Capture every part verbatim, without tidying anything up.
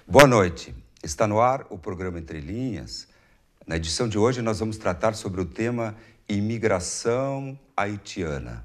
Boa noite. Está no ar o programa Entre Linhas. Na edição de hoje nós vamos tratar sobre o tema imigração haitiana.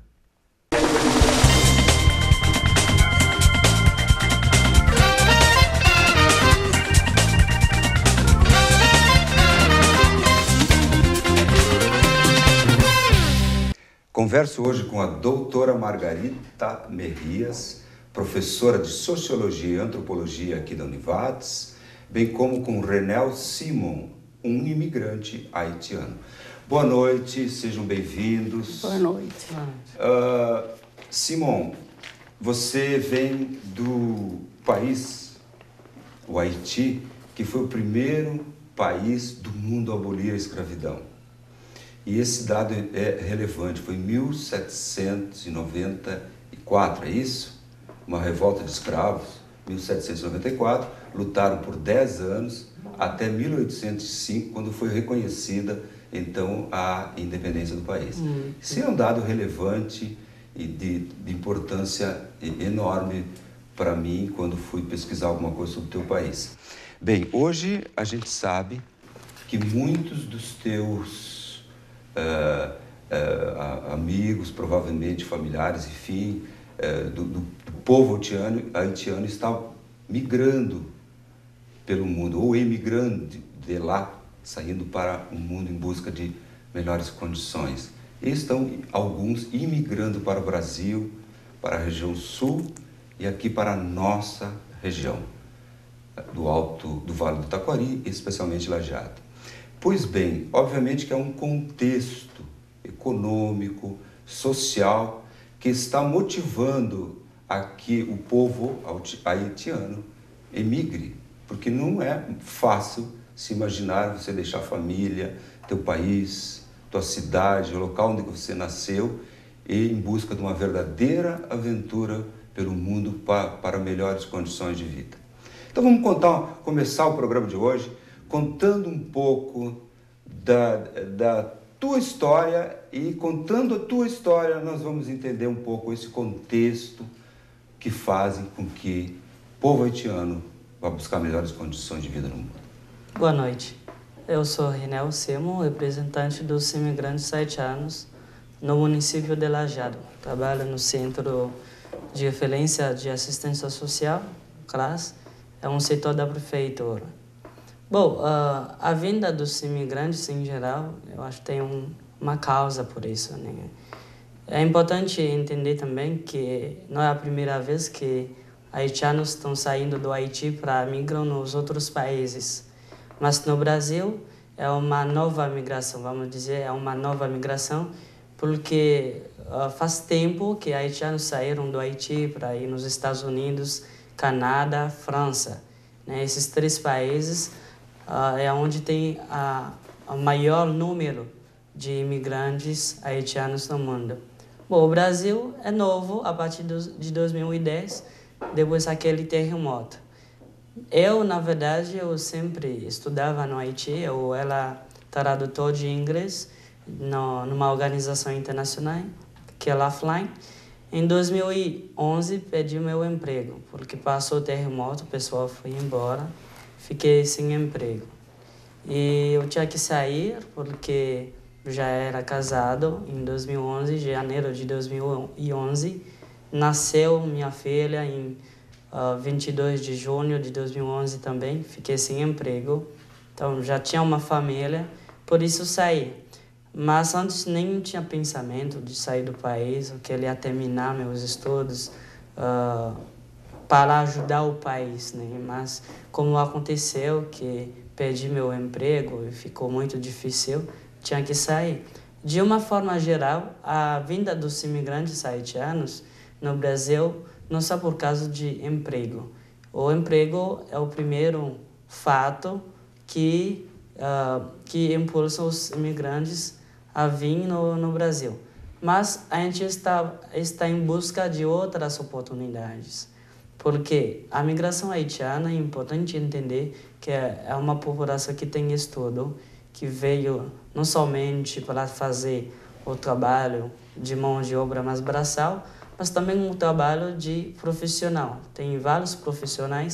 Converso hoje com a doutora Margarita Merrias, professora de Sociologia e Antropologia aqui da Univates, bem como com Renel Simon, um imigrante haitiano. Boa noite, sejam bem-vindos. Boa noite. Uh, Simon, você vem do país, o Haiti, que foi o primeiro país do mundo a abolir a escravidão. E esse dado é relevante, foi em mil setecentos e noventa e quatro, é isso? Uma revolta de escravos, mil setecentos e noventa e quatro, lutaram por dez anos, até mil oitocentos e cinco, quando foi reconhecida, então, a independência do país. Hum. Isso é um dado relevante e de, de importância enorme para mim, quando fui pesquisar alguma coisa sobre o teu país. Bem, hoje a gente sabe que muitos dos teus Uh, uh, amigos, provavelmente familiares, enfim, uh, do, do povo haitiano, haitiano está migrando pelo mundo, ou emigrando de lá, saindo para o mundo em busca de melhores condições. E estão alguns imigrando para o Brasil, para a região sul e aqui para a nossa região, do Alto do Vale do Taquari, especialmente Lajeado. Pois bem, obviamente que é um contexto econômico, social, que está motivando a que o povo haitiano emigre, porque não é fácil se imaginar você deixar a família, teu país, tua cidade, o local onde você nasceu, e em busca de uma verdadeira aventura pelo mundo para, para melhores condições de vida. Então vamos contar, começar o programa de hoje contando um pouco da, da tua história, e contando a tua história nós vamos entender um pouco esse contexto que fazem com que o povo haitiano vá buscar melhores condições de vida no mundo. Boa noite. Eu sou Renel Simon, representante dos imigrantes haitianos no município de Lajeado. Trabalho no Centro de Referência de Assistência Social, C R A S, é um setor da prefeitura. Bom, uh, a vinda dos imigrantes em geral, eu acho que tem um, uma causa por isso, né? É importante entender também que não é a primeira vez que haitianos estão saindo do Haiti para migrar nos outros países. Mas no Brasil é uma nova migração, vamos dizer, é uma nova migração, porque uh, faz tempo que haitianos saíram do Haiti para ir nos Estados Unidos, Canadá, França, né? Esses três países Uh, é onde tem o maior número de imigrantes haitianos no mundo. Bom, o Brasil é novo a partir de dois mil e dez, depois daquele terremoto. Eu, na verdade, eu sempre estudava no Haiti, eu era tradutor de inglês no, numa organização internacional, que é a Lifeline. Em dois mil e onze, perdi meu emprego, porque passou o terremoto, o pessoal foi embora. Fiquei sem emprego. E eu tinha que sair porque já era casado em dois mil e onze, janeiro de dois mil e onze. Nasceu minha filha em uh, vinte e dois de junho de dois mil e onze também. Fiquei sem emprego. Então já tinha uma família, por isso saí. Mas antes nem tinha pensamento de sair do país, eu queria terminar meus estudos, uh, para ajudar o país, né? Mas como aconteceu que perdi meu emprego e ficou muito difícil, tinha que sair. De uma forma geral, a vinda dos imigrantes haitianos no Brasil não só por causa de emprego. O emprego é o primeiro fato que uh, que impulsa os imigrantes a vir no, no Brasil. Mas a gente está está em busca de outras oportunidades. Porque a migração haitiana é importante entender que é uma população que tem estudo, que veio não somente para fazer o trabalho de mão de obra mais braçal, mas também um trabalho de profissional. Tem vários profissionais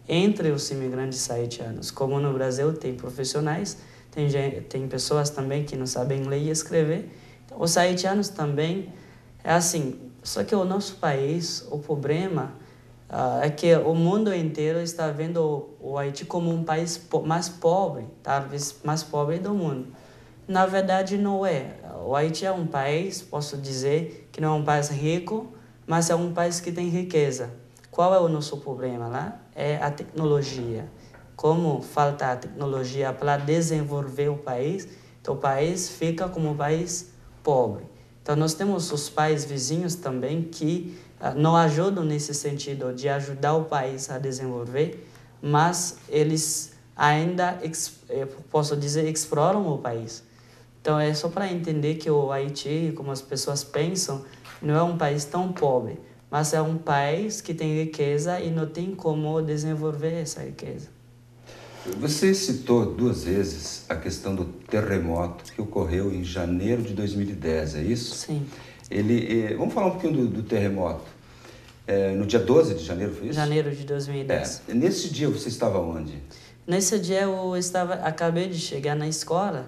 entre os imigrantes haitianos. Como no Brasil tem profissionais, tem, gente, tem pessoas também que não sabem ler e escrever. Então, os haitianos também é assim. Só que o nosso país, o problema uh, é que o mundo inteiro está vendo o, o Haiti como um país po mais pobre, talvez mais pobre do mundo. Na verdade, não é. O Haiti é um país, posso dizer, que não é um país rico, mas é um país que tem riqueza. Qual é o nosso problema lá? É a tecnologia. Como falta a tecnologia para desenvolver o país, então o país fica como um país pobre. Então, nós temos os países vizinhos também que uh, não ajudam nesse sentido de ajudar o país a desenvolver, mas eles ainda, posso dizer, exploram o país. Então, é só para entender que o Haiti, como as pessoas pensam, não é um país tão pobre, mas é um país que tem riqueza e não tem como desenvolver essa riqueza. Você citou duas vezes a questão do terremoto que ocorreu em janeiro de dois mil e dez, é isso? Sim. Ele, vamos falar um pouquinho do, do terremoto. É, no dia doze de janeiro, foi isso? Janeiro de dois mil e dez. É. Nesse dia você estava onde? Nesse dia eu estava, acabei de chegar na escola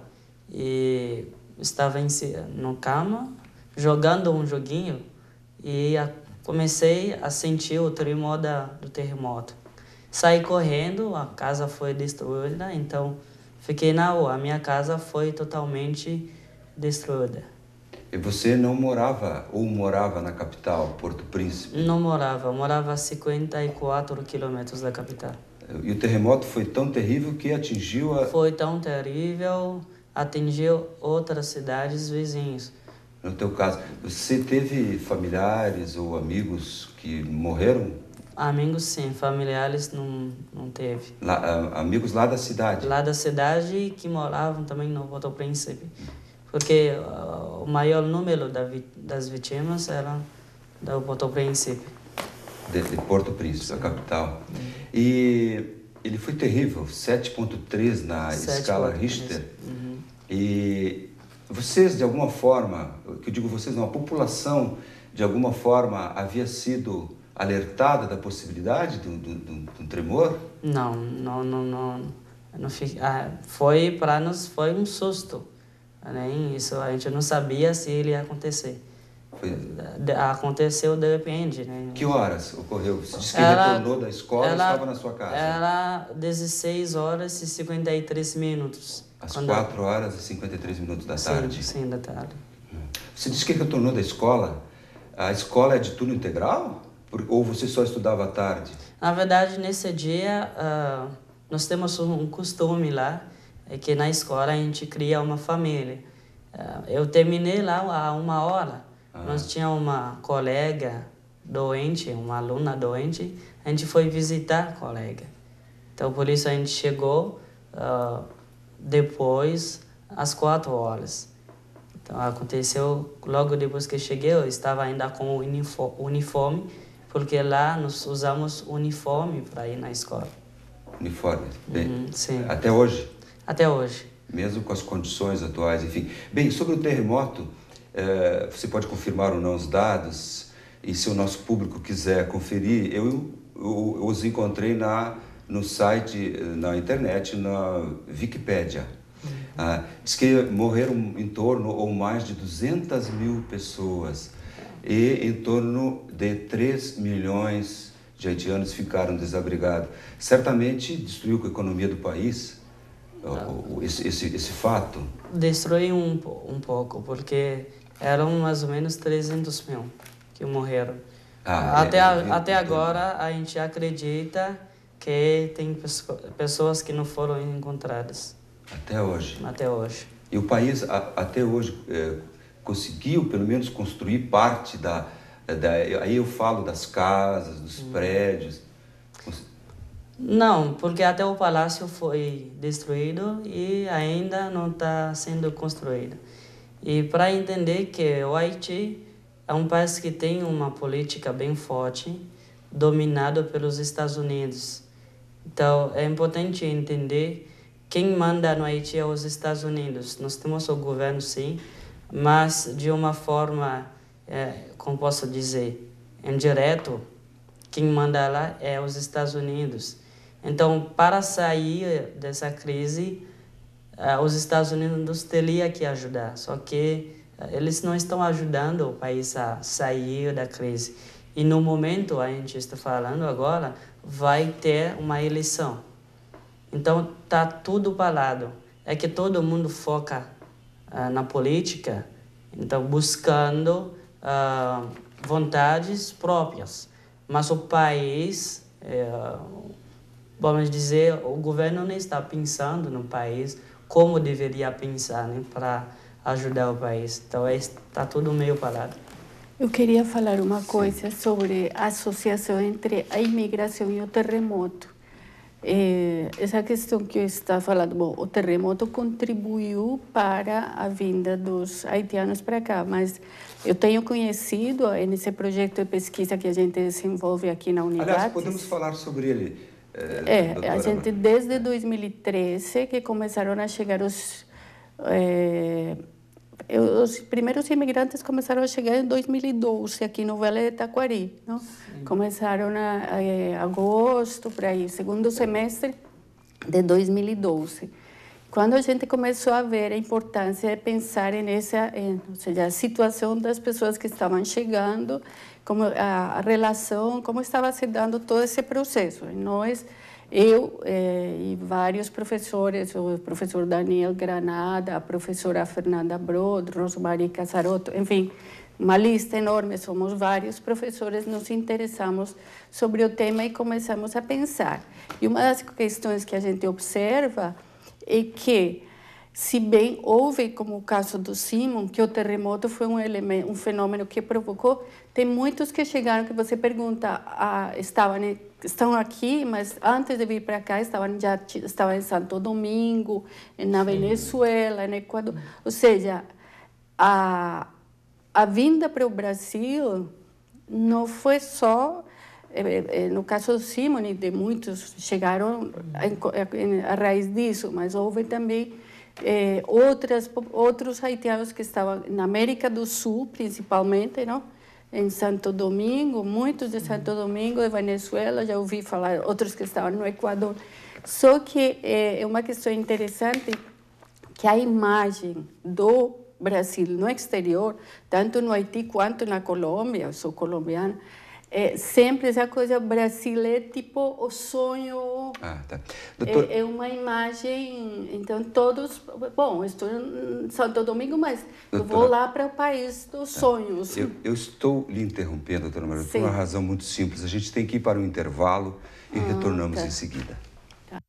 e estava em, no cama, jogando um joguinho e a, comecei a sentir o tremor da, do terremoto. Saí correndo, a casa foi destruída, então fiquei na rua. A minha casa foi totalmente destruída. E você não morava ou morava na capital, Porto Príncipe? Não morava, morava a cinquenta e quatro quilômetros da capital. E o terremoto foi tão terrível que atingiu a... Foi tão terrível, atingiu outras cidades vizinhas. No teu caso, você teve familiares ou amigos que morreram? Amigos sim, familiares não, não teve. Lá, amigos lá da cidade? Lá da cidade que moravam também no Porto Príncipe. Porque uh, o maior número da, das vítimas era do Porto Príncipe. De, de Porto Príncipe, a capital. Uhum. E ele foi terrível, sete ponto três na escala Richter. Uhum. E vocês, de alguma forma, que eu digo vocês, não, a população, de alguma forma, havia sido alertada da possibilidade de um, de, de um tremor? Não, não, não, não. não fiquei, ah, foi para nós foi um susto, né? Isso a gente não sabia se ele ia acontecer. Foi... De, aconteceu de repente, né? Que horas ocorreu? Você disse que ela, retornou da escola e estava na sua casa? Era dezesseis horas e cinquenta e três minutos. Às quatro horas e cinquenta e três minutos da tarde? Sim, sim, da tarde. Você disse que retornou da escola. A escola é de turno integral? Ou você só estudava à tarde? Na verdade, nesse dia, uh, nós temos um costume lá, é que na escola a gente cria uma família. Uh, eu terminei lá há uma hora. Ah. Nós tínhamos uma colega doente, uma aluna doente, a gente foi visitar a colega. Então, por isso a gente chegou uh, depois, às quatro horas. Então, aconteceu, logo depois que cheguei, eu estava ainda com o uniforme, porque lá nós usamos uniforme para ir na escola. Uniforme? Bem, uhum, sim. Até hoje? Até hoje. Mesmo com as condições atuais, enfim. Bem, sobre o terremoto, eh, você pode confirmar ou não os dados, e se o nosso público quiser conferir, eu, eu, eu os encontrei na, no site, na internet, na Wikipédia. Uhum. Ah, diz que morreram em torno ou mais de duzentas mil pessoas. E em torno de três milhões de haitianos ficaram desabrigados. Certamente destruiu a economia do país, o, esse, esse, esse fato? Destruiu um, um pouco, porque eram mais ou menos trezentos mil que morreram. Ah, até, é, a, até agora a gente acredita que tem pessoas que não foram encontradas. Até hoje? Até hoje. E o país, a, até hoje... É, conseguiu, pelo menos, construir parte da, da... Aí eu falo das casas, dos hum. prédios. Não, porque até o palácio foi destruído e ainda não está sendo construído. E para entender que o Haiti é um país que tem uma política bem forte, dominado pelos Estados Unidos. Então, é importante entender quem manda no Haiti é os Estados Unidos. Nós temos o governo, sim, mas de uma forma, é, como posso dizer, indireto, quem manda lá é os Estados Unidos. Então, para sair dessa crise, uh, os Estados Unidos teriam que ajudar, só que uh, eles não estão ajudando o país a sair da crise. E no momento, a gente está falando agora, vai ter uma eleição. Então, está tudo parado. É que todo mundo foca uh, na política, então buscando uh, vontades próprias. Mas o país, uh, vamos dizer, o governo não está pensando no país como deveria pensar, né, para ajudar o país. Então, está tudo meio parado. Eu queria falar uma coisa sobre a associação entre a imigração e o terremoto. É, essa questão que eu estava falando, bom, o terremoto contribuiu para a vinda dos haitianos para cá, mas eu tenho conhecido nesse projeto de pesquisa que a gente desenvolve aqui na Unidade. Aliás, podemos falar sobre ele. É, é a gente desde dois mil e treze que começaram a chegar os é, os primeiros imigrantes começaram a chegar em dois mil e doze aqui no Vale do Taquari, não? Sim. Começaram a, em agosto, por aí, segundo semestre de dois mil e doze. Quando a gente começou a ver a importância de pensar nessa, em, ou seja, a situação das pessoas que estavam chegando, como a, a relação, como estava se dando todo esse processo. E nós, eu eh, e vários professores, o professor Daniel Granada, a professora Fernanda Brod, Rosmary Casarotto, enfim, uma lista enorme, somos vários professores, nos interessamos sobre o tema e começamos a pensar. E uma das questões que a gente observa é que, se bem houve, como o caso do Simon, que o terremoto foi um, elemento, um fenômeno que provocou, tem muitos que chegaram que você pergunta, ah, estavam, estão aqui, mas antes de vir para cá estavam já estavam em Santo Domingo, na Venezuela, no Equador. Ou seja, a, a vinda para o Brasil não foi só, no caso do Simon, de muitos chegaram a, a raiz disso, mas houve também Eh, outras, outros haitianos que estavam na América do Sul, principalmente, não? Em Santo Domingo, muitos de Santo Domingo, de Venezuela, já ouvi falar, outros que estavam no Equador. Só que é uma questão interessante que a imagem do Brasil no exterior, tanto no Haiti quanto na Colômbia, eu sou colombiana, é sempre essa coisa, Brasil é tipo o sonho, ah, tá. Doutor... é, é uma imagem, então todos, bom, estou em Santo Domingo, mas doutora, eu vou lá para o país dos sonhos. Eu, eu estou lhe interrompendo, doutora Maria, por uma razão muito simples, a gente tem que ir para o intervalo e ah, retornamos tá. em seguida. Tá.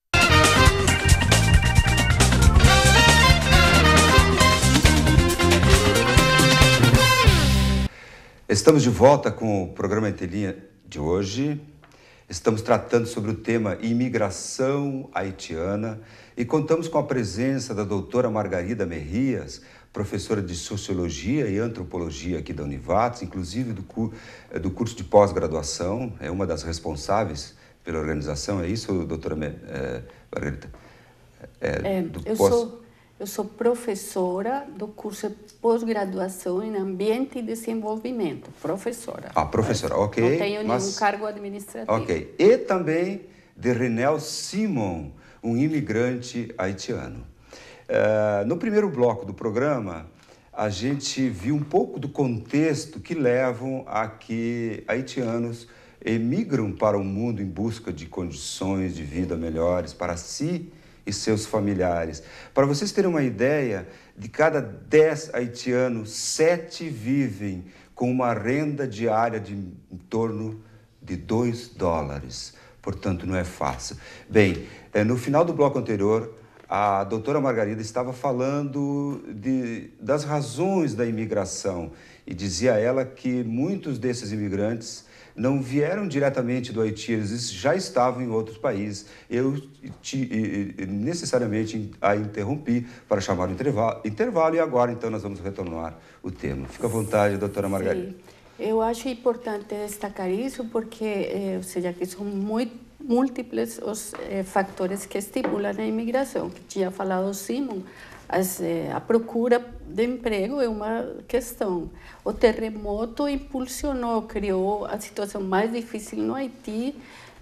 Estamos de volta com o programa Entrelinha de hoje. Estamos tratando sobre o tema imigração haitiana e contamos com a presença da doutora Margarida Merrias, professora de Sociologia e Antropologia aqui da Univates, inclusive do, cu do curso de pós-graduação, é uma das responsáveis pela organização, é isso, doutora é, Margarida? É, é, do eu pós... sou... Eu sou professora do curso de pós-graduação em Ambiente e Desenvolvimento, professora. Ah, professora, ok. Não tenho mas... nenhum cargo administrativo. Ok. E também de Renel Simon, um imigrante haitiano. Uh, no primeiro bloco do programa, a gente viu um pouco do contexto que levam a que haitianos emigram para o mundo em busca de condições de vida melhores para si e seus familiares. Para vocês terem uma ideia, de cada dez haitianos, sete vivem com uma renda diária de em torno de dois dólares. Portanto, não é fácil. Bem, no final do bloco anterior, a doutora Margarida estava falando de, das razões da imigração e dizia ela que muitos desses imigrantes não vieram diretamente do Haiti, eles já estavam em outros países. Eu te, necessariamente a interrompi para chamar o intervalo, intervalo e agora, então, nós vamos retornar o tema. Fica à vontade, doutora Margarida. Sim. Eu acho importante destacar isso porque, eh, ou seja, que são muito múltiplos os eh, fatores que estimulam a imigração. Que tinha falado o Simon, as, eh, a procura de emprego é uma questão. O terremoto impulsionou, criou a situação mais difícil no Haiti,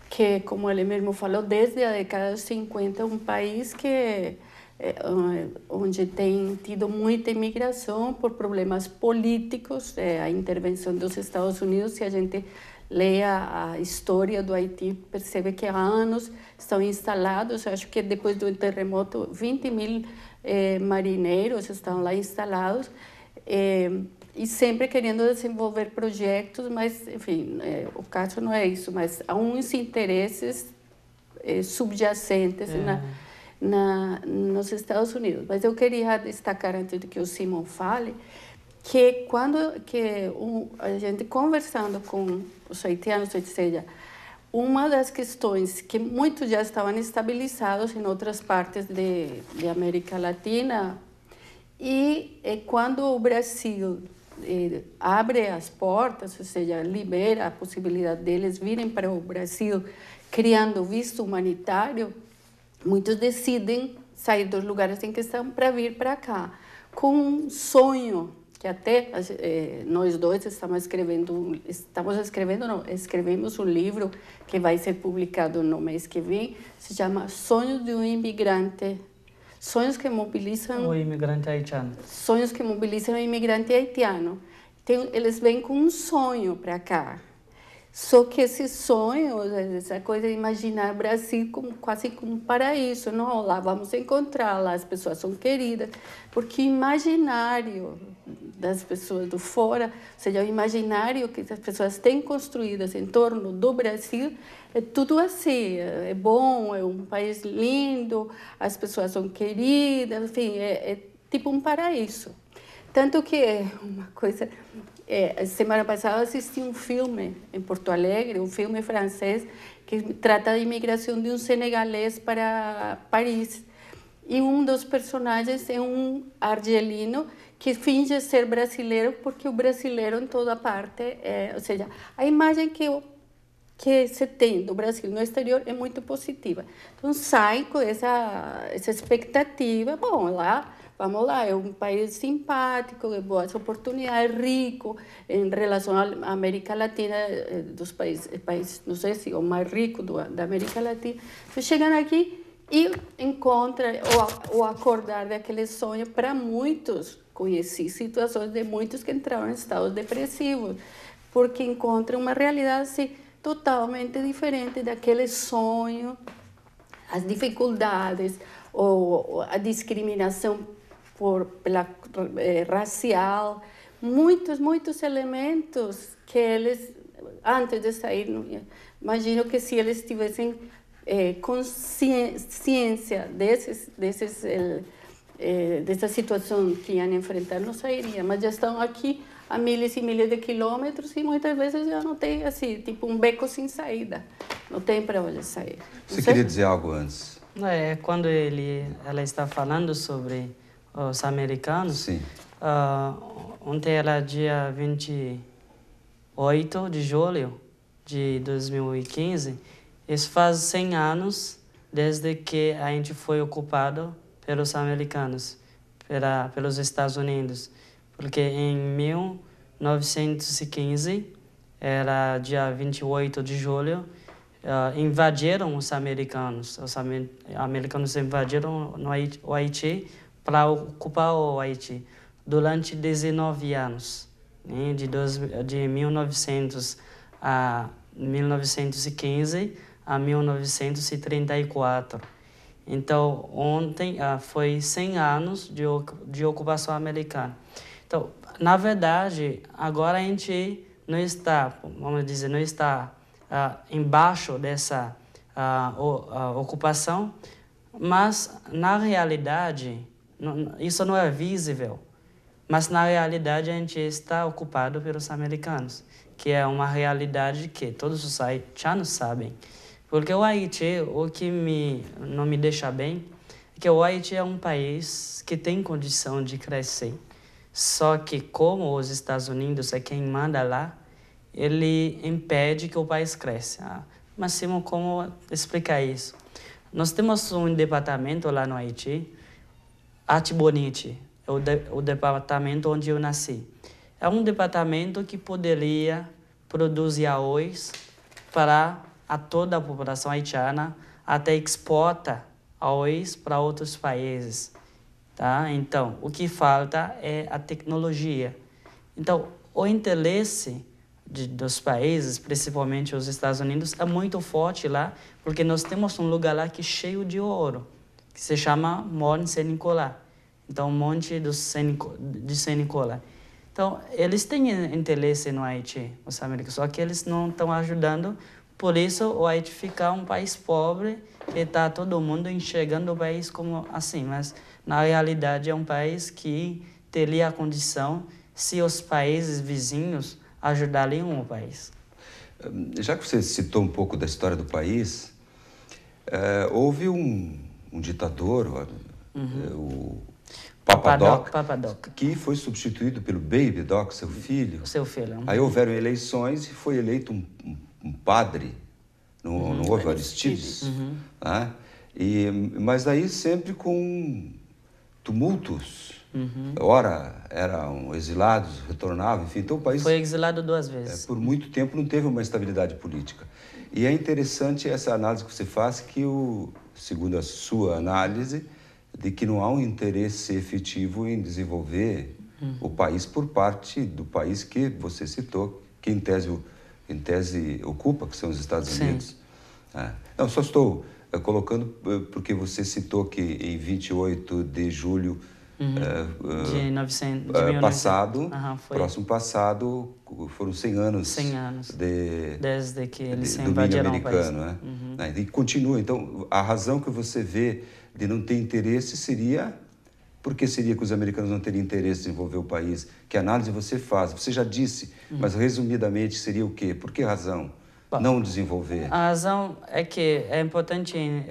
que, como ele mesmo falou, desde a década de cinquenta, um país que é, onde tem tido muita imigração por problemas políticos, é, a intervenção dos Estados Unidos. Se a gente lê a, a história do Haiti, percebe que há anos estão instalados, eu acho que depois do terremoto, vinte mil eh, marinheiros estão lá instalados, eh, e sempre querendo desenvolver projetos, mas, enfim, é, o caso não é isso, mas há uns interesses é, subjacentes é. Na, na, nos Estados Unidos. Mas eu queria destacar, antes de que o Simon fale, que quando que um, a gente conversando com os haitianos, ou seja, uma das questões que muitos já estavam estabilizados em outras partes de, de América Latina, e é, quando o Brasil Eh, abre as portas, ou seja, libera a possibilidade deles virem para o Brasil criando visto humanitário, muitos decidem sair dos lugares em que estão para vir para cá, com um sonho que até eh, nós dois estamos escrevendo, estamos escrevendo, não, escrevemos um livro que vai ser publicado no mês que vem, se chama Sonhos de um Imigrante. Sonhos que mobilizam... O imigrante haitiano. Sonhos que mobilizam o imigrante haitiano. Tem, eles vêm com um sonho para cá. Só que esse sonho, essa coisa de imaginar o Brasil como, quase como um paraíso. Não, lá vamos encontrar, lá as pessoas são queridas. Porque o imaginário das pessoas do fora, ou seja, o imaginário que as pessoas têm construídas em torno do Brasil, é tudo assim, é bom, é um país lindo, as pessoas são queridas, enfim, é, é tipo um paraíso. Tanto que uma coisa... É, semana passada assisti um filme em Porto Alegre, um filme francês, que trata da imigração de um senegalês para Paris. E um dos personagens é um argelino que finge ser brasileiro, porque o brasileiro em toda parte, é, ou seja, a imagem que eu que se tem do Brasil no exterior é muito positiva. Então, sai com essa, essa expectativa, bom, lá, vamos lá, é um país simpático, é boas oportunidades, rico, em relação à América Latina, dos países, países não sei se o mais rico do, da América Latina. Então, chegam aqui e encontram, ou, ou acordar daquele sonho, para muitos, conheci situações de muitos que entraram em estados depressivos, porque encontram uma realidade assim, totalmente diferente daquele sonho, as dificuldades, ou a discriminação por, pela, eh, racial, muitos, muitos elementos que eles, antes de sair, imagino que se eles tivessem eh, consciência desses, desses, eh, eh, dessa situação que iam enfrentar, não sairiam, mas já estão aqui a milhas e milhas de quilômetros e muitas vezes já não tem, assim, tipo um beco sem saída. Não tem para onde sair. Você queria dizer algo antes? É, quando ele, ela está falando sobre os americanos, Sim. Uh, ontem era dia vinte e oito de julho de dois mil e quinze, isso faz cem anos desde que a gente foi ocupado pelos americanos, pela, pelos Estados Unidos. Porque em mil novecentos e quinze, era dia vinte e oito de julho, uh, invadiram os americanos. Os amer americanos invadiram no Haiti, o Haiti para ocupar o Haiti durante dezenove anos, né? de, dois, de mil e novecentos a mil novecentos e quinze a mil novecentos e trinta e quatro. Então, ontem uh, foi cem anos de, de ocupação americana. Então, na verdade, agora a gente não está, vamos dizer, não está uh, embaixo dessa uh, o, uh, ocupação, mas, na realidade, não, isso não é visível, mas, na realidade, a gente está ocupado pelos americanos, que é uma realidade que todos os haitianos sabem. Porque o Haiti, o que me, não me deixa bem, é que o Haiti é um país que tem condição de crescer. Só que, como os Estados Unidos é quem manda lá, ele impede que o país cresça. Ah, mas, Simon, como explicar isso? Nós temos um departamento lá no Haiti, Artibonite, é o, de, o departamento onde eu nasci. É um departamento que poderia produzir arroz para a toda a população haitiana, até exporta arroz para outros países. Tá? Então, o que falta é a tecnologia. Então, o interesse de, dos países, principalmente os Estados Unidos, é muito forte lá, porque nós temos um lugar lá que é cheio de ouro, que se chama Monte Saint-Nicolas. Então, Monte do Saint, de Saint-Nicolas. Então, eles têm interesse no Haiti, os americanos, só que eles não estão ajudando. Por isso, o Haiti fica um país pobre, que está todo mundo enxergando o país como assim. Mas, na realidade, é um país que teria a condição se os países vizinhos ajudarem o país. Já que você citou um pouco da história do país, é, houve um, um ditador, uhum. o Papa Doc, Papa Doc, que foi substituído pelo Baby Doc, seu filho. O seu filho. Uhum. Aí houveram eleições e foi eleito um, um, um padre, não, uhum. não houve Aristides, uhum. né? E, mas aí sempre com tumultos. Uhum. Ora, eram exilados, retornavam, enfim. Então o país... Foi exilado duas vezes. É, por muito tempo não teve uma estabilidade política. E é interessante essa análise que você faz, que, o, segundo a sua análise, de que não há um interesse efetivo em desenvolver uhum. o país por parte do país que você citou, que em tese, em tese ocupa, que são os Estados Unidos. É. Não, só estou é, colocando porque você citou que em vinte e oito de julho uhum. uh, de, novecentos, de uh, passado, uhum, próximo passado, foram cem anos, cem anos de, desde que eles de, se invadiram o país. Né? Uhum. E continua. Então, a razão que você vê de não ter interesse seria... Por que seria que os americanos não teriam interesse em desenvolver o país? Que análise você faz? Você já disse, uhum. mas resumidamente seria o quê? Por que razão Bom, não desenvolver? A razão é que é importante...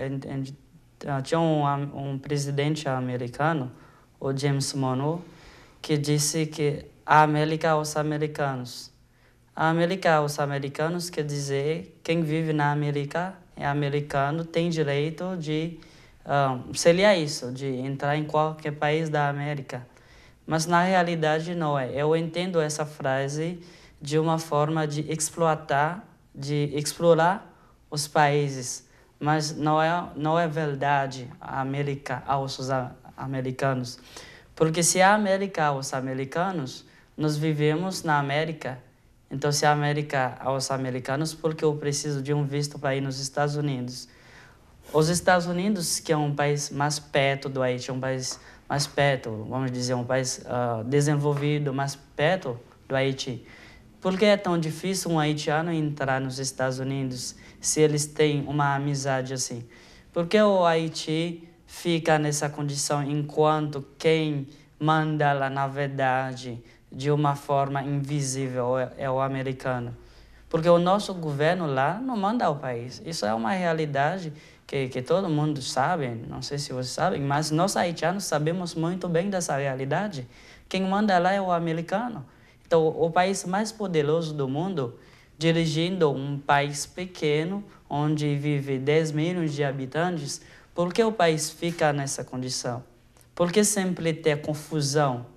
Tinha um, um presidente americano, o James Monroe, que disse que a América aos americanos. A América aos americanos quer dizer quem vive na América é americano, tem direito de... Um, seria isso, de entrar em qualquer país da América. Mas, na realidade, não é. Eu entendo essa frase de uma forma de explorar, de explorar os países. Mas não é, não é verdade a América aos americanos. Porque se a América aos americanos, nós vivemos na América. Então, se a América aos americanos, porque eu preciso de um visto para ir nos Estados Unidos? Os Estados Unidos, que é um país mais perto do Haiti, é um país mais perto, vamos dizer, um país uh, desenvolvido, mais perto do Haiti. Por que é tão difícil um haitiano entrar nos Estados Unidos se eles têm uma amizade assim? Porque o Haiti fica nessa condição enquanto quem manda lá, na verdade, de uma forma invisível é, é o americano? Porque o nosso governo lá não manda o país. Isso é uma realidade que, que todo mundo sabe, não sei se vocês sabem, mas nós haitianos sabemos muito bem dessa realidade. Quem manda lá é o americano. Então, o país mais poderoso do mundo, dirigindo um país pequeno, onde vive dez milhões de habitantes, por que o país fica nessa condição? Por que sempre tem confusão?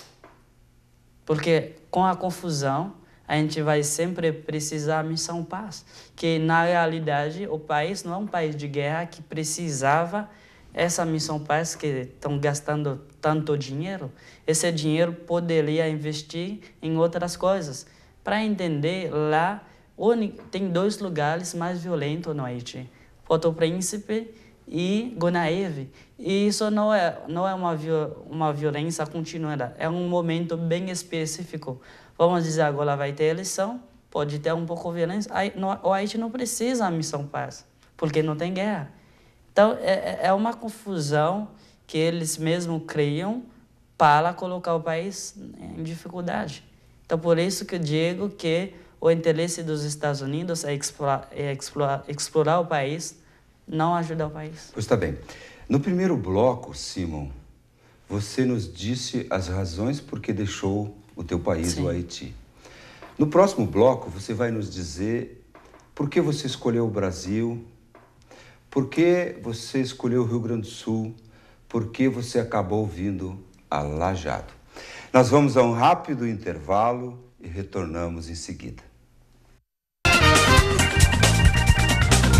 Porque com a confusão, a gente vai sempre precisar da missão paz. Que, na realidade, o país não é um país de guerra que precisava essa missão paz que estão gastando tanto dinheiro. Esse dinheiro poderia investir em outras coisas. Para entender, lá tem dois lugares mais violentos no Haiti. Port-au-Príncipe e Gonaïves. E isso não é, não é uma, uma violência continuada. É um momento bem específico. Vamos dizer, agora vai ter eleição, pode ter um pouco de violência. O Haiti não precisa da missão paz, porque não tem guerra. Então, é, é uma confusão que eles mesmos criam para colocar o país em dificuldade. Então, por isso que eu digo que o interesse dos Estados Unidos é explorar, é explorar, explorar o país, não ajudar o país. Pois está bem. No primeiro bloco, Simon, você nos disse as razões por que deixou o teu país, Sim. o Haiti. No próximo bloco, você vai nos dizer por que você escolheu o Brasil, por que você escolheu o Rio Grande do Sul, por que você acabou vindo a Lajeado. Nós vamos a um rápido intervalo e retornamos em seguida.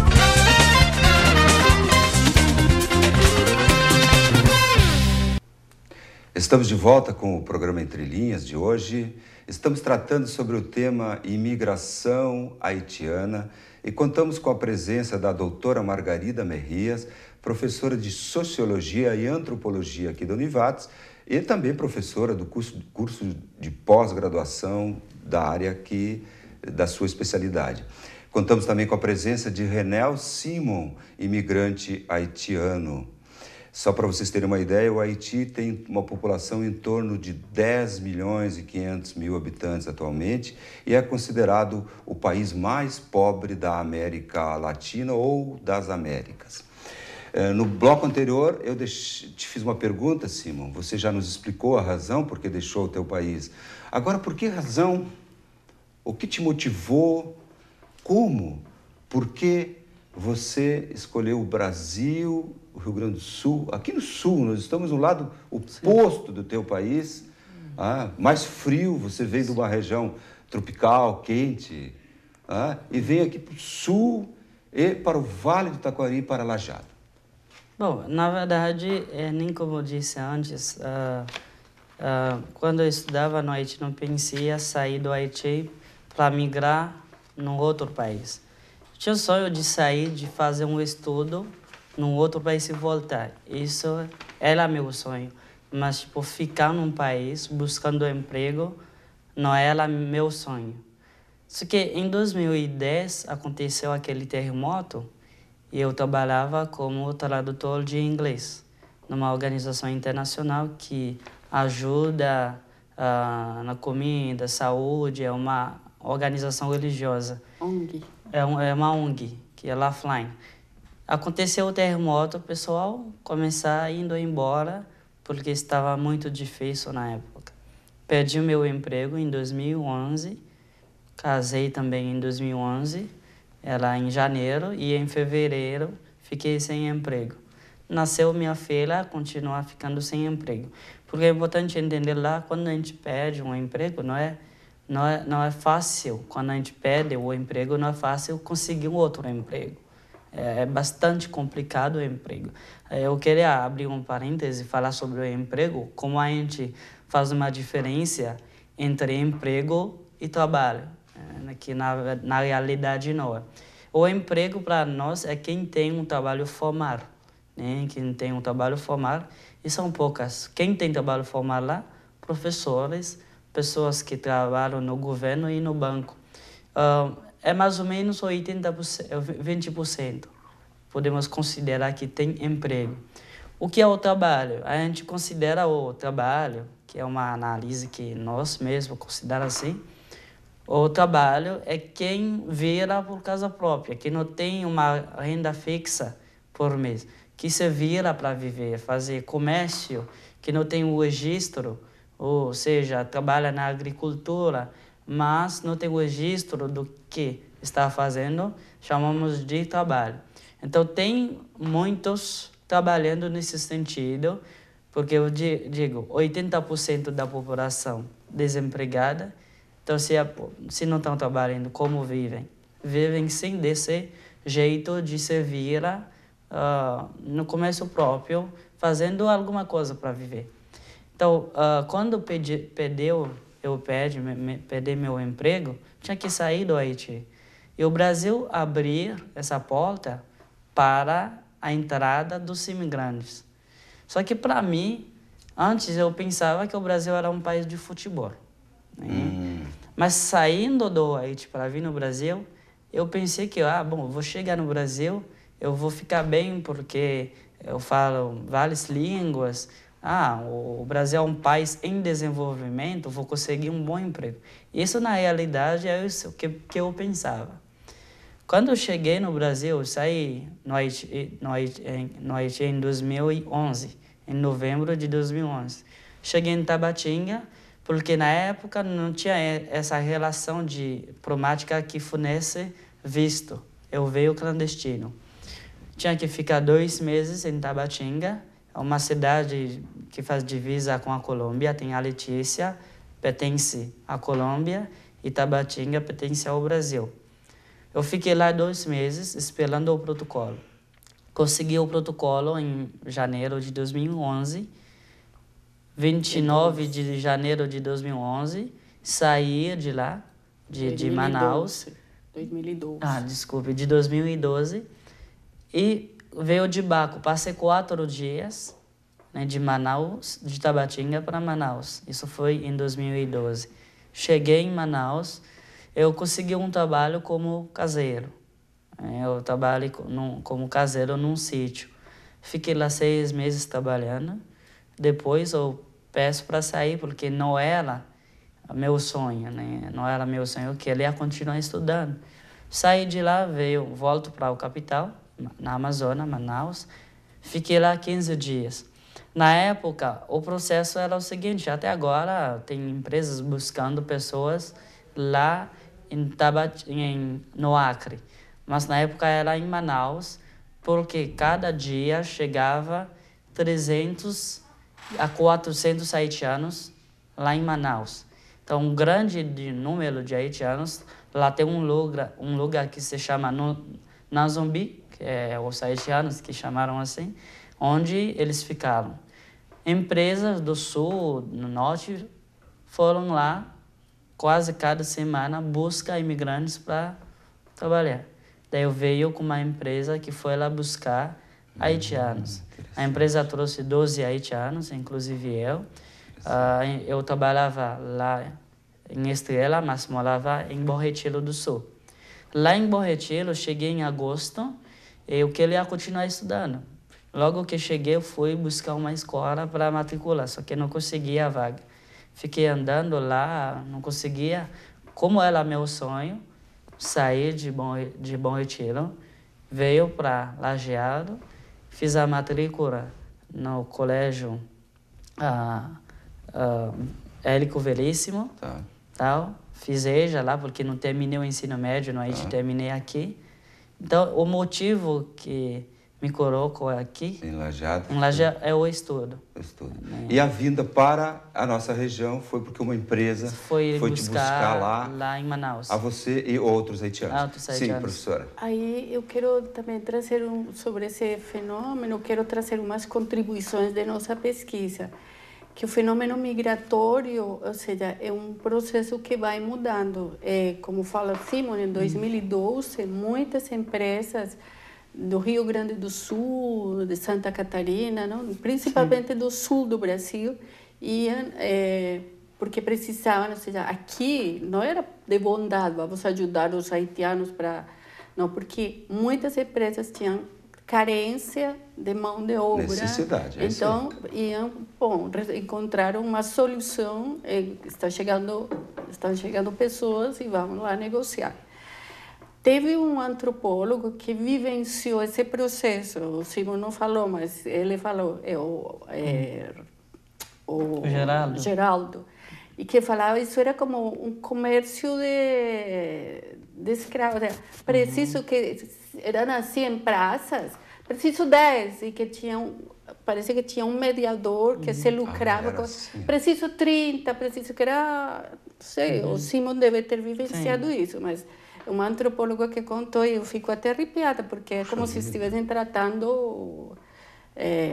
Estamos de volta com o programa Entre Linhas de hoje. Estamos tratando sobre o tema imigração haitiana e contamos com a presença da doutora Margarida Merrias, professora de Sociologia e Antropologia aqui da Univates e também professora do curso, curso de pós-graduação da área aqui, da sua especialidade. Contamos também com a presença de Renel Simon, imigrante haitiano. Só para vocês terem uma ideia, o Haiti tem uma população em torno de dez milhões e quinhentos mil habitantes atualmente e é considerado o país mais pobre da América Latina ou das Américas. No bloco anterior, eu te fiz uma pergunta, Simon. Você já nos explicou a razão por que deixou o teu país. Agora, por que razão? O que te motivou? Como? Por que você escolheu o Brasil, o Rio Grande do Sul? Aqui no Sul, nós estamos no lado oposto do teu país, ah, mais frio, você veio de uma região tropical, quente, ah, e vem aqui para o Sul e para o Vale do Taquari, para Lajeado. Bom, na verdade, é, nem como eu disse antes, uh, uh, quando eu estudava no Haiti, não pensei em sair do Haiti para migrar num outro país. Tinha o sonho de sair, de fazer um estudo num outro país e voltar. Isso era meu sonho. Mas, tipo, ficar num país buscando emprego não era meu sonho. Só que em dois mil e dez aconteceu aquele terremoto e eu trabalhava como tradutor de inglês numa organização internacional que ajuda uh, na comida, saúde, é uma organização religiosa. O N G. É, um, é uma O N G, que é Lifeline. Aconteceu o terremoto, o pessoal começou indo embora porque estava muito difícil na época. Perdi o meu emprego em dois mil e onze, casei também em dois mil e onze, era em janeiro, e em fevereiro fiquei sem emprego. Nasceu minha filha, continuar ficando sem emprego. Porque é importante entender lá, quando a gente perde um emprego, não é, não é, não é fácil, quando a gente perde o emprego, não é fácil conseguir um outro emprego. É bastante complicado o emprego. Eu queria abrir um parêntese e falar sobre o emprego, como a gente faz uma diferença entre emprego e trabalho, que na, na realidade não é. O emprego para nós é quem tem um trabalho formal, né? Quem tem um trabalho formal, e são poucas. Quem tem trabalho formal lá? Professores, pessoas que trabalham no governo e no banco. Uh, é mais ou menos oitenta por cento, vinte por cento. Podemos considerar que tem emprego. O que é o trabalho? A gente considera o trabalho, que é uma análise que nós mesmos consideramos assim, o trabalho é quem vira por casa própria, que não tem uma renda fixa por mês, que se vira para viver, fazer comércio, que não tem o registro, ou seja, trabalha na agricultura, mas não tem o registro do que está fazendo, chamamos de trabalho. Então, tem muitos trabalhando nesse sentido, porque eu digo, oitenta por cento da população desempregada. Então, se, se não estão trabalhando, como vivem? Vivem sem desse jeito de se virar uh, no comércio próprio, fazendo alguma coisa para viver. Então, uh, quando pedi, perdeu, eu perdi, me, me, perdi meu emprego, tinha que sair do Haiti. E o Brasil abriu essa porta para a entrada dos imigrantes. Só que, para mim, antes eu pensava que o Brasil era um país de futebol. Né? Hum. Mas saindo do Haiti para vir no Brasil, eu pensei que, ah, bom, eu vou chegar no Brasil, eu vou ficar bem porque eu falo várias línguas. Ah, o Brasil é um país em desenvolvimento, vou conseguir um bom emprego. Isso, na realidade, é isso que, que eu pensava. Quando eu cheguei no Brasil, eu saí no Haiti, no Haiti, no Haiti em dois mil e onze, em novembro de dois mil e onze. Cheguei em Tabatinga, porque na época não tinha essa relação de problemática que fornece visto. Eu veio clandestino. Tinha que ficar dois meses em Tabatinga, é uma cidade que faz divisa com a Colômbia, tem a Letícia, pertence à Colômbia, e Tabatinga pertence ao Brasil. Eu fiquei lá dois meses esperando o protocolo. Consegui o protocolo em janeiro de dois mil e onze, vinte e nove de janeiro de dois mil e onze, saí de lá, de, de Manaus. dois mil e doze. Ah, desculpe, de dois mil e doze. E veio de barco, passei quatro dias, né, de Manaus, de Tabatinga para Manaus. Isso foi em dois mil e doze. Cheguei em Manaus, eu consegui um trabalho como caseiro. Eu trabalhei como caseiro num sítio. Fiquei lá seis meses trabalhando. Depois eu peço para sair, porque não era meu sonho, né? Não era meu sonho, eu queria continuar estudando. Saí de lá, veio, volto para a capital, na Amazônia, Manaus. Fiquei lá quinze dias. Na época, o processo era o seguinte, até agora tem empresas buscando pessoas lá em Tabat, em, no Acre. Mas na época era em Manaus, porque cada dia chegava trezentos a quatrocentos haitianos lá em Manaus. Então, um grande número de haitianos. Lá tem um lugar, um lugar que se chama Nazumbi, que é os haitianos que chamaram assim, onde eles ficaram. Empresas do sul, do norte, foram lá quase cada semana buscar imigrantes para trabalhar. Daí eu veio com uma empresa que foi lá buscar haitianos. A empresa trouxe doze haitianos, inclusive eu. Uh, eu trabalhava lá em Estrela, mas morava em Bom Retiro do Sul. Lá em Bom Retiro, cheguei em agosto e eu queria continuar estudando. Logo que cheguei, eu fui buscar uma escola para matricular, só que não conseguia a vaga. Fiquei andando lá, não conseguia. Como era meu sonho, saí de Bom, de Bom Retiro, veio para Lajeado, fiz a matrícula no colégio uh, uh, Helico Veríssimo, Tá. tal. Fiz EJA lá, porque não terminei o ensino médio, no Haiti, tá. Terminei aqui. Então, o motivo que me colocou aqui, em Lajeado, em Lajeado é o estudo. O estudo. É. E a vinda para a nossa região foi porque uma empresa foi, foi buscar te buscar lá, lá em Manaus. A você e outros haitianos. Outros haitianos. Sim, professora. Aí eu quero também trazer um, sobre esse fenômeno, quero trazer umas contribuições de nossa pesquisa. Que o fenômeno migratório, ou seja, é um processo que vai mudando. É, como fala Simon, em dois mil e doze, muitas empresas do Rio Grande do Sul, de Santa Catarina, não? Principalmente Sim. do sul do Brasil, iam, é, porque precisavam, ou seja, aqui não era de bondade, vamos ajudar os haitianos para... Não, porque muitas empresas tinham carência de mão de obra. Necessidade, é então, iam, bom, encontraram uma solução, estão chegando, estão chegando pessoas e vamos lá negociar. Teve um antropólogo que vivenciou esse processo, o Simon não falou, mas ele falou, é o, é, o Geraldo. Geraldo, e que falava isso era como um comércio de, de escravos. Preciso uhum. que eram assim em praças, preciso dez, e que tinham, parece que tinha um mediador que uhum. se lucrava ah, com, assim. Preciso trinta, preciso que era, não sei, uhum. o Simon deve ter vivenciado Sim. isso, mas uma antropóloga que contou e eu fico até arrepiada, porque é como Sim. se estivessem tratando, é,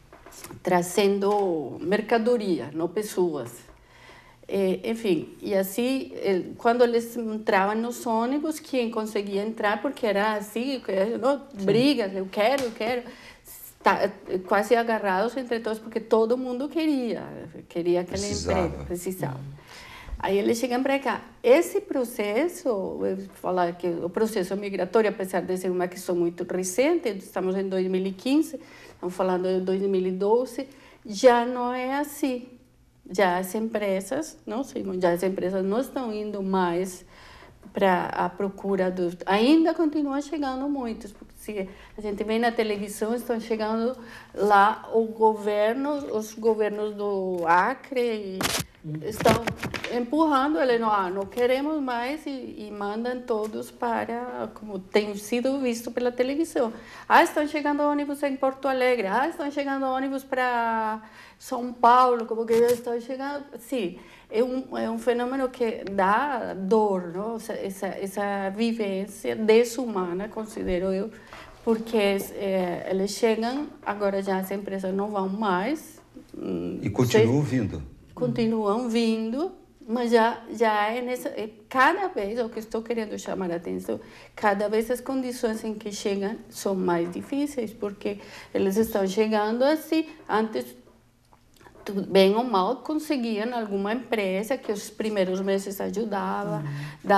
trazendo mercadoria, não pessoas. É, enfim, e assim, quando eles entravam nos ônibus, quem conseguia entrar, porque era assim, não, brigas, eu quero, eu quero, tá, quase agarrados entre todos, porque todo mundo queria, queria aquele emprego, precisava. Hum. Aí eles chegam para cá. Esse processo, eu vou falar que o processo migratório, apesar de ser uma questão muito recente, estamos em dois mil e quinze, estamos falando de dois mil e doze, já não é assim. Já as empresas, não sei, já as empresas não estão indo mais para a procura dos... Ainda continuam chegando muitos, porque se a gente vê na televisão, estão chegando lá o governo, os governos do Acre, estão empurrando, ele não, ah, não queremos mais, e, e mandam todos para, como tem sido visto pela televisão. Ah, estão chegando ônibus em Porto Alegre, ah, estão chegando ônibus para São Paulo, como que estão chegando... Sim, é um, é um fenômeno que dá dor, não? Essa, essa, essa vivência desumana, considero eu, porque é, eles chegam, agora já as empresas não vão mais, E continuam vindo. Continuam vindo, mas já, já é nessa... Cada vez, o que estou querendo chamar a atenção, cada vez as condições em que chegam são mais difíceis, porque eles estão chegando assim, antes, bem ou mal, conseguiam alguma empresa que os primeiros meses ajudava, uhum.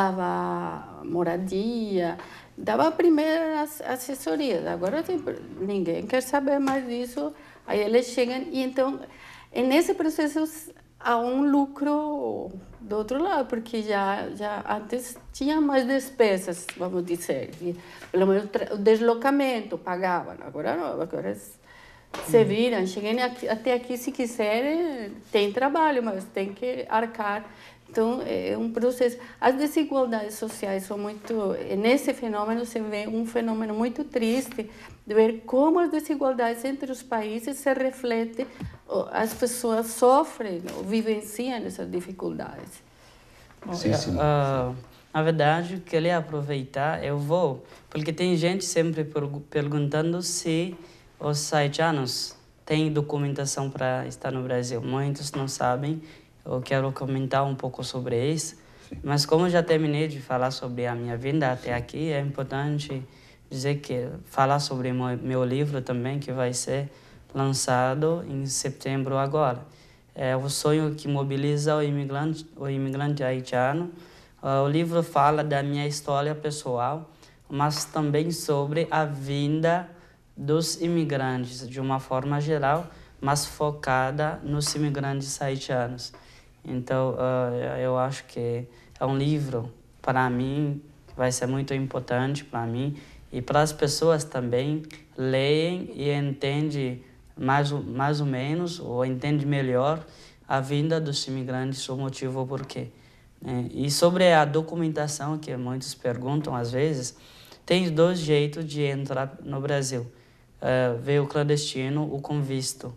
dava moradia, dava a primeira assessoria. Agora tipo, ninguém quer saber mais disso, aí eles chegam e então, nesse processo há um lucro do outro lado, porque já, já antes tinha mais despesas, vamos dizer, e, pelo menos o deslocamento pagavam, agora não, agora se viram, cheguem aqui, até aqui se quiserem, tem trabalho, mas tem que arcar. Então, é um processo. As desigualdades sociais são muito... Nesse fenômeno se vê um fenômeno muito triste de ver como as desigualdades entre os países se refletem, as pessoas sofrem, vivenciam essas dificuldades. Sim, sim. Uh, na verdade, eu queria aproveitar, eu vou, porque tem gente sempre perguntando se os haitianos têm documentação para estar no Brasil. Muitos não sabem. Eu quero comentar um pouco sobre isso. Sim. Mas como eu já terminei de falar sobre a minha vinda até aqui, é importante dizer que falar sobre meu, meu livro também, que vai ser lançado em setembro agora. É o sonho que mobiliza o imigrante, o imigrante haitiano. O livro fala da minha história pessoal, mas também sobre a vinda dos imigrantes, de uma forma geral, mas focada nos imigrantes haitianos. Então, uh, eu acho que é um livro, para mim, que vai ser muito importante para mim e para as pessoas também leem e entendem mais, mais ou menos, ou entendem melhor a vinda dos imigrantes, o motivo por quê. E sobre a documentação, que muitos perguntam às vezes, tem dois jeitos de entrar no Brasil. Uh, veio clandestino ou com visto.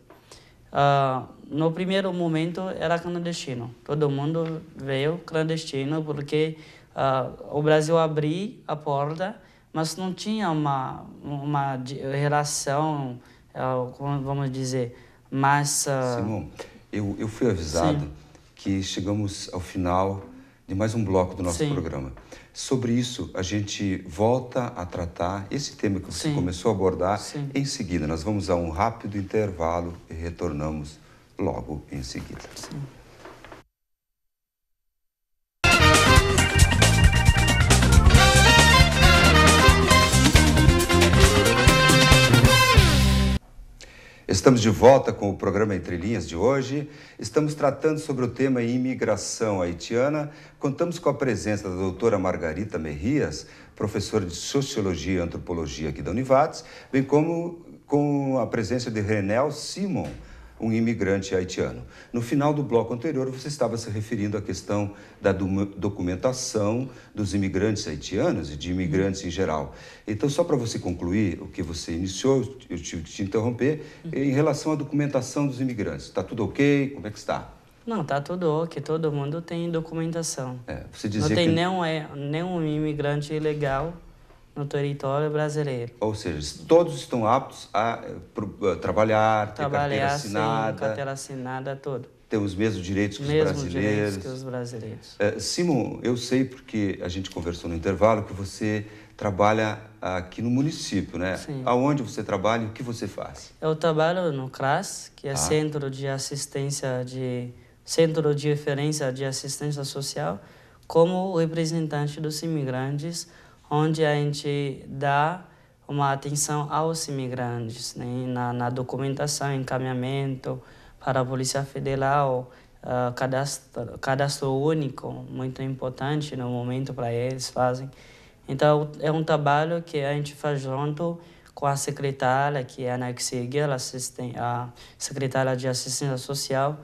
Uh, no primeiro momento era clandestino. Todo mundo veio clandestino porque uh, o Brasil abriu a porta, mas não tinha uma, uma relação, uh, como vamos dizer, mais... Uh... Simão, eu, eu fui avisado Sim. que chegamos ao final de mais um bloco do nosso Sim. programa. Sobre isso, a gente volta a tratar esse tema que você Sim. começou a abordar Sim. em seguida. Nós vamos a um rápido intervalo e retornamos logo em seguida. Sim. Estamos de volta com o programa Entre Linhas de hoje. Estamos tratando sobre o tema imigração haitiana. Contamos com a presença da doutora Margarita Mejias, professora de Sociologia e Antropologia aqui da Univates, bem como com a presença de Renel Simon, um imigrante haitiano. No final do bloco anterior, você estava se referindo à questão da documentação dos imigrantes haitianos e de imigrantes em geral. Então, só para você concluir o que você iniciou, eu tive que te interromper, em relação à documentação dos imigrantes. Está tudo ok? Como é que está? Não, está tudo ok. Todo mundo tem documentação. É, você dizia Não tem que... nenhum, nenhum imigrante ilegal no território brasileiro. Ou seja, todos estão aptos a, a trabalhar, ter Trabalhar, carteira assinada. Sim, carteira assinada, tudo. Tem os mesmos direitos que os Mesmo brasileiros. direitos que os brasileiros. Uh, Simon, eu sei porque a gente conversou no intervalo que você trabalha aqui no município, né? Sim. Aonde você trabalha e o que você faz? Eu trabalho no CRAS, que é ah. Centro de Assistência de Centro de Referência de Assistência Social, como representante dos imigrantes, onde a gente dá uma atenção aos imigrantes, né? na, na documentação, encaminhamento para a Polícia Federal, uh, cadastro, cadastro único, muito importante no momento para eles fazem. Então, é um trabalho que a gente faz junto com a secretária, que é a Ana Xegue, ela assiste, a secretária de Assistência Social,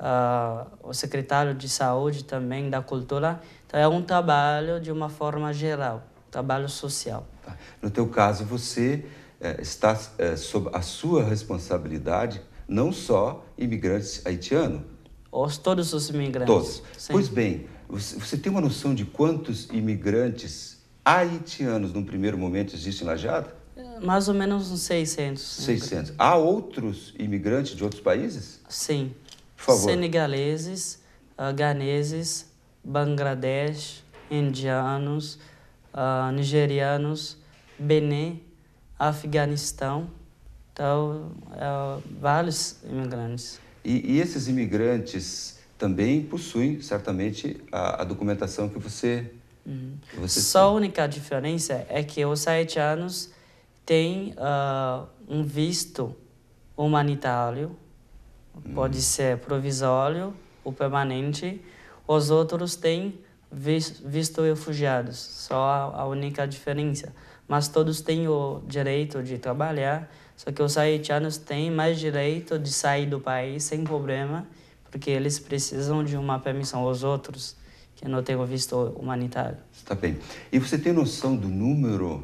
uh, o secretário de Saúde também, da Cultura. Então, é um trabalho de uma forma geral. Trabalho social. No teu caso, você é, está é, sob a sua responsabilidade, não só imigrantes haitianos? Os, todos os imigrantes. Todos. Sim. Pois bem, você, você tem uma noção de quantos imigrantes haitianos, num primeiro momento, existem em Lajeado? Mais ou menos uns seiscentos. seiscentos. Há outros imigrantes de outros países? Sim. Por favor. Senegaleses, uh, ganeses, Bangladesh, indianos, uh, nigerianos, Benin, Afeganistão. Então, uh, vários imigrantes. E, e esses imigrantes também possuem, certamente, a, a documentação que você... Uhum. que você Só a tem. única diferença é que os haitianos têm uh, um visto humanitário, hum. pode ser provisório ou permanente. Os outros têm visto, visto refugiados, só a, a única diferença. Mas todos têm o direito de trabalhar, só que os haitianos têm mais direito de sair do país sem problema, porque eles precisam de uma permissão. Os outros que não têm o visto humanitário. Está bem. E você tem noção do número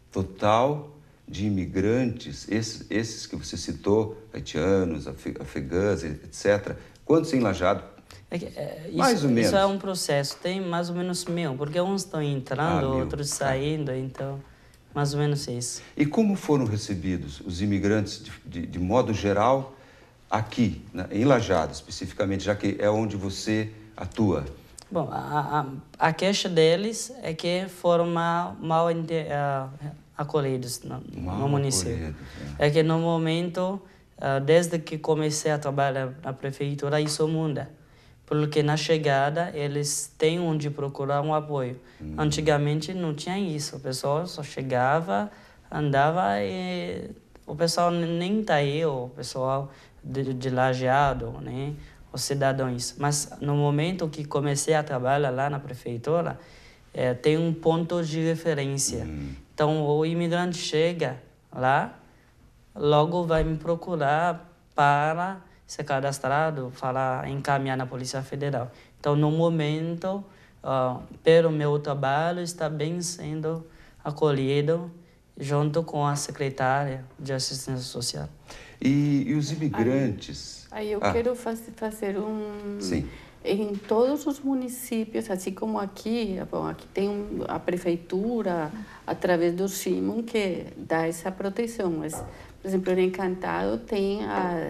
total de imigrantes, esses, esses que você citou, haitianos, afegãs, etcétera? Quantos em Lajado? É que, é, isso, mais ou menos. Isso é um processo, tem mais ou menos mil, porque uns estão entrando, ah, outros saindo, então mais ou menos isso. E como foram recebidos os imigrantes, de, de, de modo geral, aqui, né, em Lajado especificamente, já que é onde você atua? Bom, a, a, a queixa deles é que foram mal, mal uh, acolhidos no, mal no município. Acolhidos, é. é que no momento, uh, desde que comecei a trabalhar na prefeitura, isso muda. Porque na chegada eles têm onde procurar um apoio. Hum. Antigamente não tinha isso, o pessoal só chegava, andava e o pessoal nem tá aí, o pessoal de, de Lajeado, né? Os cidadãos. Mas no momento que comecei a trabalhar lá na prefeitura, é, tem um ponto de referência. Hum. Então, o imigrante chega lá, logo vai me procurar para ser cadastrado, para encaminhar na Polícia Federal. Então, no momento, uh, pelo meu trabalho, está bem sendo acolhido junto com a secretária de Assistência Social. E, e os imigrantes... Aí eu ah. quero faz, fazer um... Sim. Em todos os municípios, assim como aqui, bom, aqui tem um, a prefeitura, através do Simon, que dá essa proteção. Mas, por exemplo, no Encantado tem a,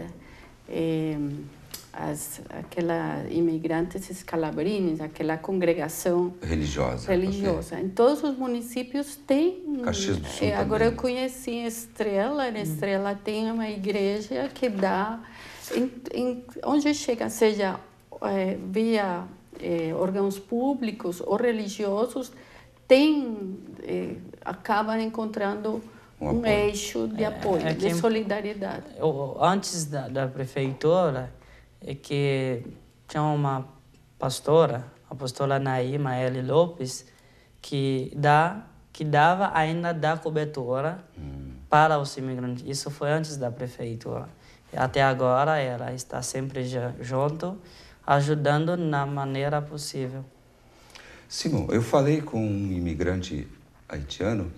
é, as, aquela imigrantes escalabrines, aquela congregação religiosa. religiosa. Okay. Em todos os municípios tem... Caxias do Sul é, Agora também. Eu conheci em Estrela, na Estrela hum. tem uma igreja que dá... Em, em, onde chega, seja é, via é, órgãos públicos ou religiosos, tem, é, acabam encontrando um, um eixo de apoio, é, é de solidariedade. Eu, antes da, da prefeitura, é que tinha uma pastora, a pastora Naima L. Lopes, que, dá, que dava ainda da cobertura hum. para os imigrantes. Isso foi antes da prefeitura. Até agora ela está sempre junto, ajudando na maneira possível. Simão, eu falei com um imigrante haitiano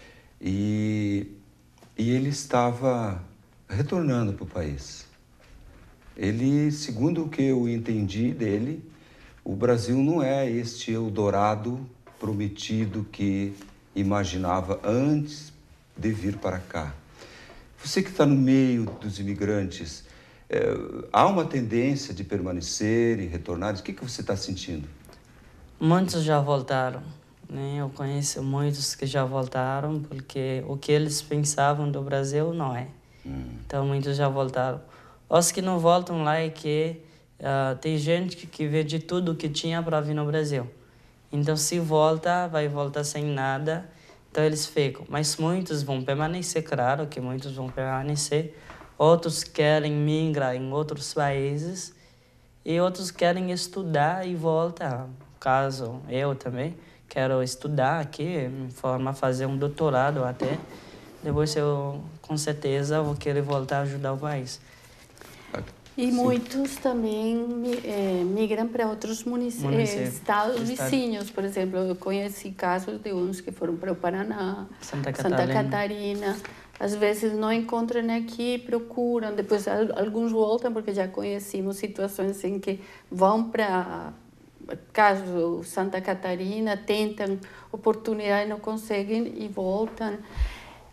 e, e ele estava retornando para o país. Ele, segundo o que eu entendi dele, o Brasil não é este Eldorado prometido que imaginava antes de vir para cá. Você que está no meio dos imigrantes, é, há uma tendência de permanecer e retornar? O que, que você está sentindo? Muitos já voltaram, né? Eu conheço muitos que já voltaram, porque o que eles pensavam do Brasil não é. Hum. Então, muitos já voltaram. Os que não voltam lá é que uh, tem gente que, que vê de tudo que tinha para vir no Brasil. Então, se volta, vai voltar sem nada. Então, eles ficam. Mas muitos vão permanecer, claro que muitos vão permanecer. Outros querem migrar em outros países. E outros querem estudar e voltar. No caso, eu também quero estudar aqui, me formar, fazer um doutorado até. Depois, eu, com certeza, vou querer voltar a ajudar o país. E Sim. muitos também é, migram para outros municípios, Município. estados Estado. vizinhos. Por exemplo, eu conheci casos de uns que foram para o Paraná, Santa Catarina. Santa Catarina. Às vezes não encontram aqui, procuram. Depois alguns voltam, porque já conhecemos situações em que vão para, caso Santa Catarina, tentam oportunidade, não conseguem e voltam.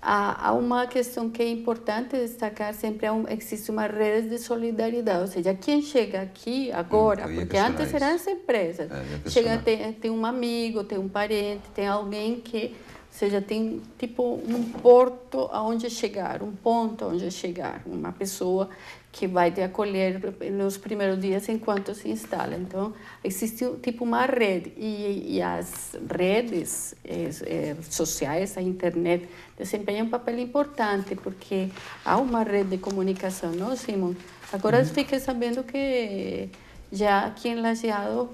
há, há uma questão que é importante destacar, sempre há um, existe uma rede de solidariedade, ou seja, quem chega aqui agora, hum, porque antes isso. eram as empresas, é, chega, tem, tem um amigo, tem um parente, tem alguém que, ou seja, tem tipo um porto aonde chegar, um ponto aonde chegar, uma pessoa que vai te acolher nos primeiros dias enquanto se instala. Então, existe tipo uma rede e, e as redes eh, sociais, a internet, desempenham um papel importante porque há uma rede de comunicação, não, Simon? Agora uhum. fiquei sabendo que já aqui em Lajeado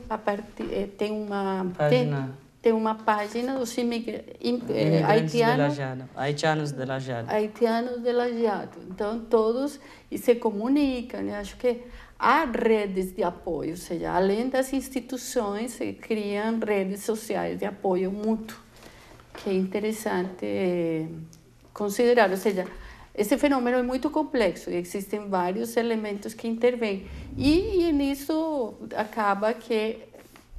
tem uma página. Tem, tem uma página dos imigra eh, haitianos, de haitianos de Lajeado. Haitianos de Lajeado. Então, todos e se comunicam. Eu acho que há redes de apoio, ou seja, além das instituições, se criam redes sociais de apoio mútuo, que é interessante considerar. Ou seja, esse fenômeno é muito complexo, existem vários elementos que intervêm. E, e nisso acaba que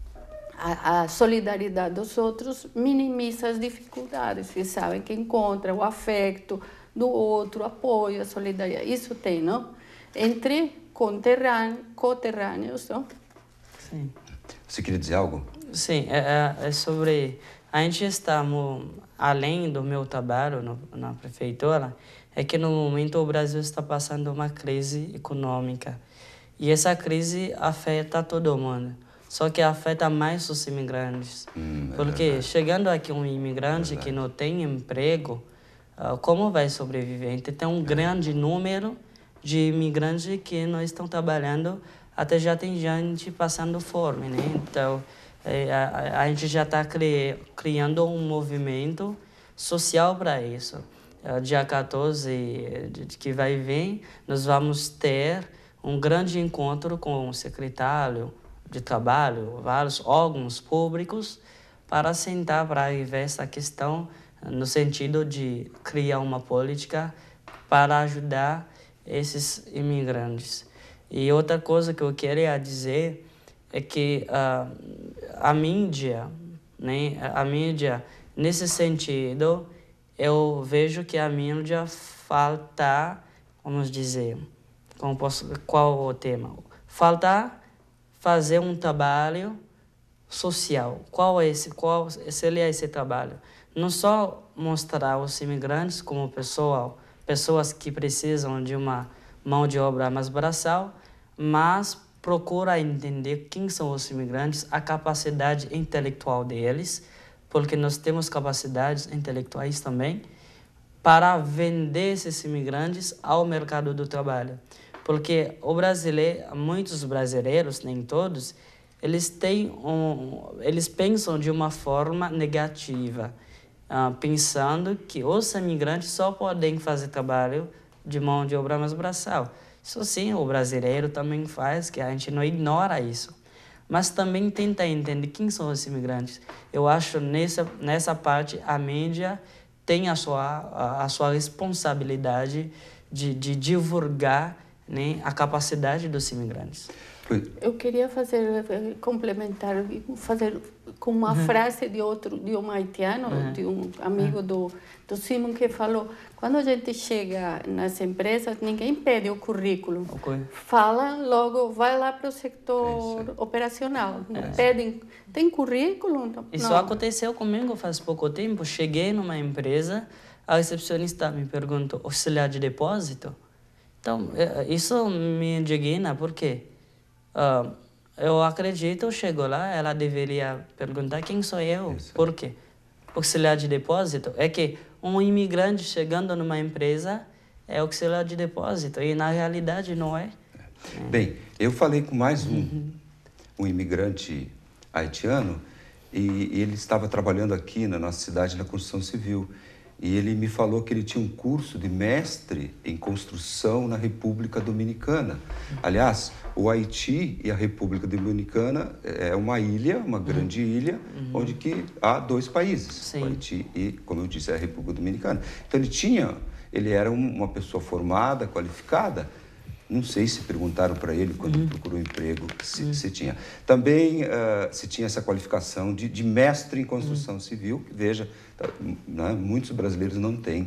a, a solidariedade dos outros minimiza as dificuldades, que sabem que encontra o afeto do outro, apoio, a solidariedade. Isso tem, não? Entre conterrâneos, coterrâneos, não? Sim. Você queria dizer algo? Sim, é, é sobre... A gente está, além do meu trabalho no, na prefeitura, é que no momento o Brasil está passando uma crise econômica. E essa crise afeta todo mundo. Só que afeta mais os imigrantes. Hum, é porque verdade. chegando aqui um imigrante que não tem emprego, uh, como vai sobreviver? Então tem um é. grande número de imigrantes que não estão trabalhando, até já tem gente passando fome, né? Então é, a, a gente já está cri, criando um movimento social para isso. Uh, dia quatorze de, de que vai vir, nós vamos ter um grande encontro com o secretário de trabalho, vários órgãos públicos, para sentar para ver essa questão no sentido de criar uma política para ajudar esses imigrantes. E outra coisa que eu queria dizer é que uh, a mídia, né, a mídia, nesse sentido, eu vejo que a mídia falta, vamos dizer, como posso, qual o tema? Falta fazer um trabalho social. Qual é esse? Qual seria esse trabalho? Não só mostrar os imigrantes como pessoa, pessoas que precisam de uma mão de obra mais braçal, mas procura entender quem são os imigrantes, a capacidade intelectual deles, porque nós temos capacidades intelectuais também, para vender esses imigrantes ao mercado do trabalho. Porque o brasileiro, muitos brasileiros, nem todos, eles têm um, eles pensam de uma forma negativa, uh, pensando que os imigrantes só podem fazer trabalho de mão de obra mais braçal. Isso sim, o brasileiro também faz, que a gente não ignora isso. Mas também tenta entender quem são os imigrantes. Eu acho nessa nessa parte a mídia tem a sua a, a sua responsabilidade de, de divulgar, né, a capacidade dos imigrantes. Eu queria fazer complementar, fazer com uma uhum. frase de outro, de um haitiano, uhum. de um amigo uhum. do do Simon, que falou: quando a gente chega nas empresas, ninguém pede o currículo, okay. fala logo, vai lá para o setor é operacional, não é. pedem, tem currículo? Não. Isso aconteceu comigo faz pouco tempo. Cheguei numa empresa, a recepcionista me perguntou: auxiliar de depósito? Então, isso me indigna, porque uh, eu acredito, eu chego lá, ela deveria perguntar quem sou eu. Isso. Por quê? Auxiliar de depósito é que um imigrante chegando numa empresa é auxiliar de depósito, e na realidade não é. é. Bem, eu falei com mais um, uhum. um imigrante haitiano, e, e ele estava trabalhando aqui na nossa cidade na construção civil. E ele me falou que ele tinha um curso de mestre em construção na República Dominicana. Aliás, o Haiti e a República Dominicana é uma ilha, uma grande ilha, uhum. onde que há dois países, Sim. o Haiti e, como eu disse, a República Dominicana. Então ele tinha, ele era uma pessoa formada, qualificada. Não sei se perguntaram para ele, quando uhum. procurou emprego, se, uhum. se tinha. Também uh, se tinha essa qualificação de, de mestre em construção uhum. civil. Veja, né, muitos brasileiros não têm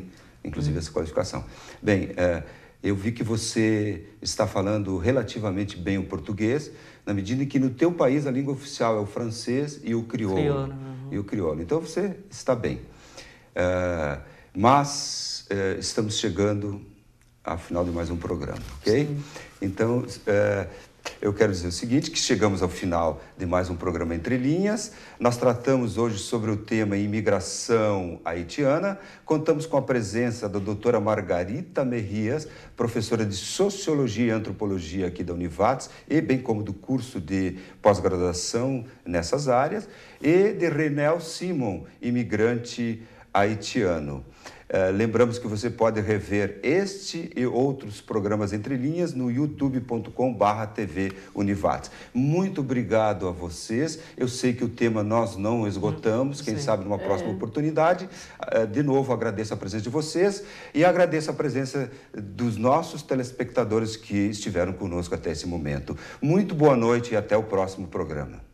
inclusive, essa qualificação. Bem, é, eu vi que você está falando relativamente bem o português, na medida em que no teu país a língua oficial é o francês e o crioulo. Crioulo, uhum. E o crioulo. Então, você está bem. É, mas é, estamos chegando ao final de mais um programa, ok? Sim. Então, é, eu quero dizer o seguinte, que chegamos ao final de mais um programa Entre Linhas. Nós tratamos hoje sobre o tema imigração haitiana. Contamos com a presença da doutora Margarita Mejias, professora de Sociologia e Antropologia aqui da Univates, e bem como do curso de pós-graduação nessas áreas, e de Renel Simon, imigrante haitiano. Uh, lembramos que você pode rever este e outros programas Entre Linhas no youtube ponto com barra T V Univates. Muito obrigado a vocês. Eu sei que o tema nós não esgotamos, quem Sim. sabe numa próxima é. oportunidade. Uh, de novo, agradeço a presença de vocês e agradeço a presença dos nossos telespectadores que estiveram conosco até esse momento. Muito boa noite e até o próximo programa.